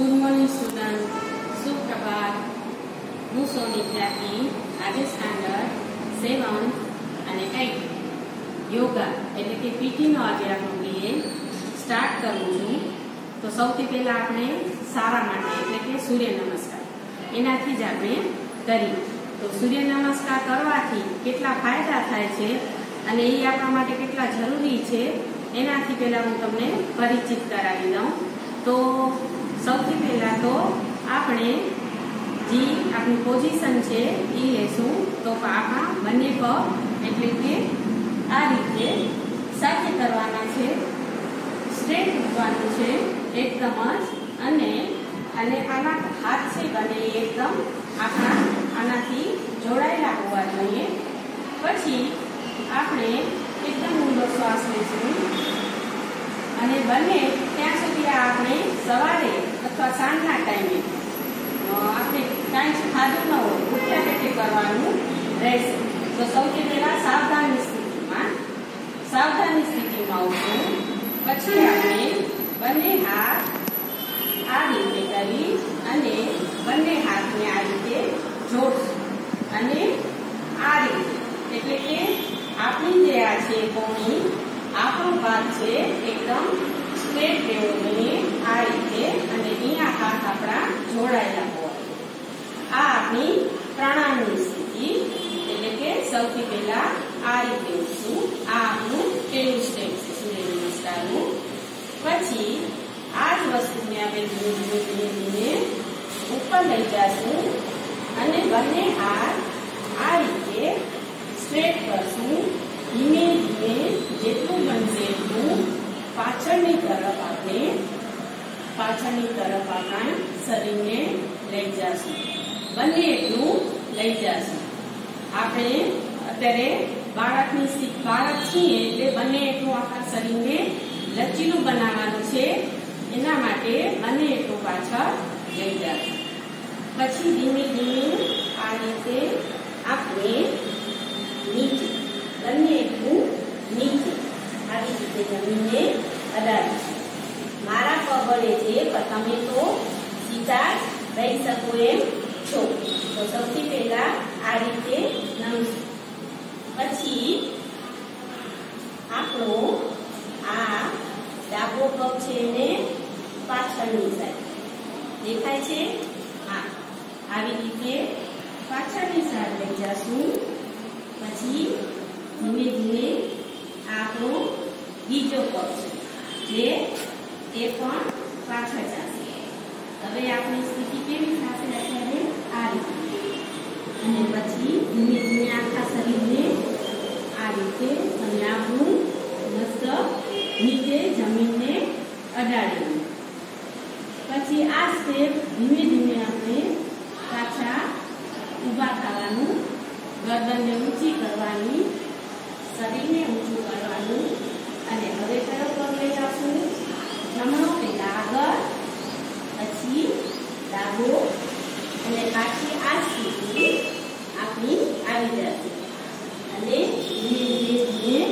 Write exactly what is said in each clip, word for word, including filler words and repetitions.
Good morning student, સુપ્રભાત. હું સોની ત્યાગી આજે standard સેવન અને એટ યોગા એટલે કે પીટીનો આજે આપણો પીરિયડ સ્ટાર્ટ કરું છું. તો સૌથી પહેલા આપણે સારા માટે એટલે કે સૂર્ય નમસ્કાર એનાથી જ આપણે કરીએ. તો સૂર્ય નમસ્કાર કરવાથી કેટલા ફાયદા થાય છે અને એ આપણા માટે કેટલા જરૂરી છે એનાથી પહેલા હું તમને પરિચિત કરાવી દઉં. તો સૌથી પહેલા તો આપણે જે આપણી પોઝિશન છે એ લેશું. તો આપણા બંને પગ એટલે કે આ રીતે સાથે કરવાના છે, સ્ટ્રેટ મૂકવાનું છે એકદમ જ, અને અને આના હાથ છે બને એકદમ આપણા આનાથી જોડાયેલા હોવા જોઈએ. પછી આપણે એકદમ ઊંડો શ્વાસ લઈશું અને બંને ત્યાં સુધી આપણે સવારે અથવા સાંજના ટાઈમે આપણે કાંઈ ખાધું ન હોય ઉઠ્યા પેટે કરવાનું રહેશે. તો સૌથી પહેલા સાવધાની સ્થિતિમાં સાવધાની સ્થિતિમાં ઉઠવું. પછી આપણે બંને હાથ આ રીતે કરી અને બંને હાથને આ રીતે જોડશું અને આ રીતે એટલે કે આપણી જે આ છે કોણી આપણો ભાગ છે એકદમ સ્ટ્રેટ રહેવો જોઈએ આ રીતે, અને અહીંયા હાથ આપણા જોડાયેલા હોવા જોઈએ. આ આપણી પ્રાણાયામની સ્થિતિ એટલે કે સૌથી પહેલા આ રીતે ઉઠશું. આ આપણું પહેલું સ્ટેપ છે સૂર્ય નમસ્કારનું. પછી આ જ વસ્તુને આપણે ધીમે ધીમે ધીમે ઉપર લઈ જશું અને બંને હાથ આ રીતે સ્ટ્રેટ કરશું. ધીમે ધીમે જેટલું બનશે એટલું પાછળની તરફ આપણે પાછળની તરફ આપણા શરીરને લઈ જશું. બંને એટલું લઈ જશું. આપણે અત્યારે બાળકની બાળક છીએ એટલે બંને એટલું આપણા શરીરને લચીલું બનાવવાનું છે. એના માટે બંને એટલું પાછળ લઈ જશું. પછી ધીમે ધીમે આ રીતે આપણે નીચે બંને એટલું નીચે આવી રીતે જમીનને અડાડીશું. મારા પગ વડે છે પણ તમે તો સીધા રહી શકો એમ છો. તો સૌથી પહેલા આ રીતે નમશું. પછી આપણો આ ડાબો પગ છે એને પાછળની સાઈડ દેખાય છે. હા, આવી રીતે પાછળની સાઈડ લઈ જશું. પછી ધીમે ધીમે આપણો બીજો પગ છે જે એ પણ પાછળ જશે. હવે આપણી સ્થિતિ કેવી થશે અત્યારે આ રીતે, અને પછી ધીમે ધીમે આખા શરીરને આ રીતે અને આપણું મસ્ત નીચે જમીનને અડાડીને પછી આ સ્ટેપ ધીમે ધીમે આપણે પાછા ઊભા થવાનું, ગરદનને ઊંચી કરવાની, શરીરને ઊંચું કરવાનું, અને હવે કયો પગ લઈ આવશું? જમણો પહેલા આગળ, પછી ડાબો, અને પાછી આ સ્થિતિ આપણી આવી જશે. અને ધીમે ધીમે ધીમે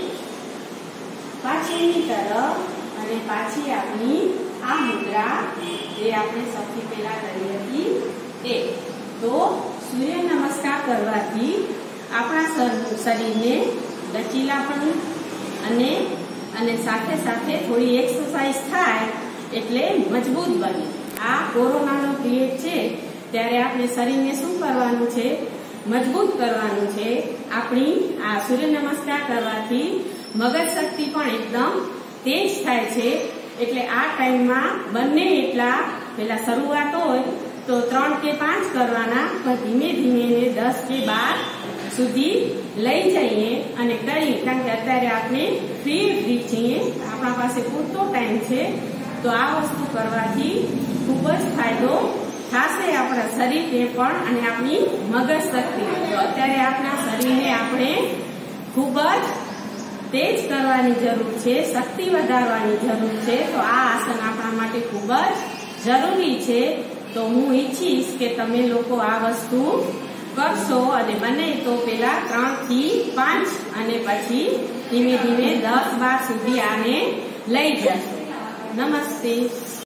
પાછળની તરફ અને પાછી આપણી આ મુદ્રા જે આપણે સૌથી પહેલા કરી હતી એ. તો સૂર્ય નમસ્કાર કરવાથી આપણા શરીરને લચીલાપણું અને અને સાથે સાથે થોડી એક્સરસાઇઝ થાય એટલે મજબૂત બને. આ કોરોનાનો પિરિયડ છે ત્યારે આપણે શરીરને શું કરવાનું છે? મજબૂત કરવાનું છે. આપણી આ સૂર્ય નમસ્કાર કરવાથી મગજ શક્તિ પણ એકદમ તેજ થાય છે. એટલે આ ટાઈમમાં બંને એટલા પેલા શરૂઆત હોય તો ત્રણ કે પાંચ કરવાના, પણ ધીમે ધીમે દસ કે બાર સુધી લઈ જઈએ અને કરીએ. કારણ કે અત્યારે આપણે ફ્રી ફ્રી છીએ, આપણા પાસે પૂરતો ટાઈમ છે. તો આ વસ્તુ કરવાથી ખૂબ જ ફાયદો થશે આપણા શરીરને પણ અને આપણી મગજ શક્તિ. તો અત્યારે આપણા શરીરને આપણે ખૂબ જ તેજ કરવાની જરૂર છે, શક્તિ વધારવાની જરૂર છે. તો આ આસન આપણા માટે ખૂબ જ જરૂરી છે. તો હું ઈચ્છીશ કે તમે લોકો આ વસ્તુ કરશો અને બને તો પેલા ત્રણ થી પાંચ અને પછી ધીમે ધીમે દસ બાર સુધી આને લઈ જશો. નમસ્તે.